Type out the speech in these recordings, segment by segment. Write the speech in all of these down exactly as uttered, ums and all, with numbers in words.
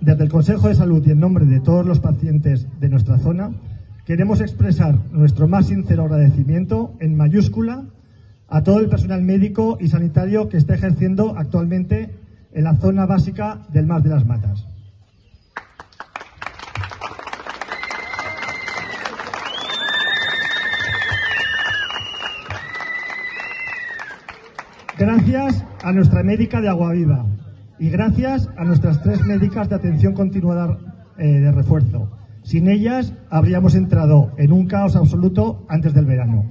desde el Consejo de Salud y en nombre de todos los pacientes de nuestra zona, queremos expresar nuestro más sincero agradecimiento en mayúscula a todo el personal médico y sanitario que está ejerciendo actualmente en la zona básica del Mar de las Matas. Gracias a nuestra médica de Aguaviva y gracias a nuestras tres médicas de atención continuada eh, de refuerzo. Sin ellas habríamos entrado en un caos absoluto antes del verano.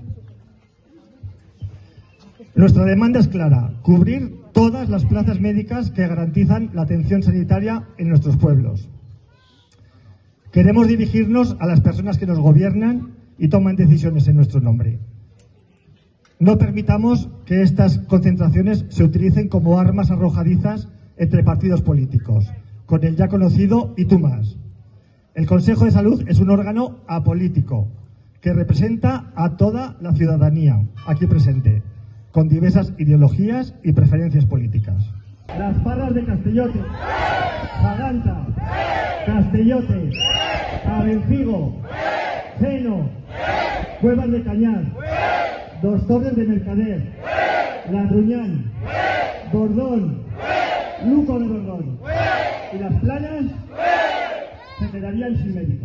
Nuestra demanda es clara: cubrir todas las plazas médicas que garantizan la atención sanitaria en nuestros pueblos. Queremos dirigirnos a las personas que nos gobiernan y toman decisiones en nuestro nombre. No permitamos que estas concentraciones se utilicen como armas arrojadizas entre partidos políticos, con el ya conocido y tú más. El Consejo de Salud es un órgano apolítico que representa a toda la ciudadanía aquí presente, con diversas ideologías y preferencias políticas. Las Parras de Castellote, Zaganta, Castellote, Abencigo, Seno, Cuevas de Cañar, Dos Torres de Mercader, La Ruñán, Bordón, Luco de Bordón y Las Planas se quedarían sin médicos.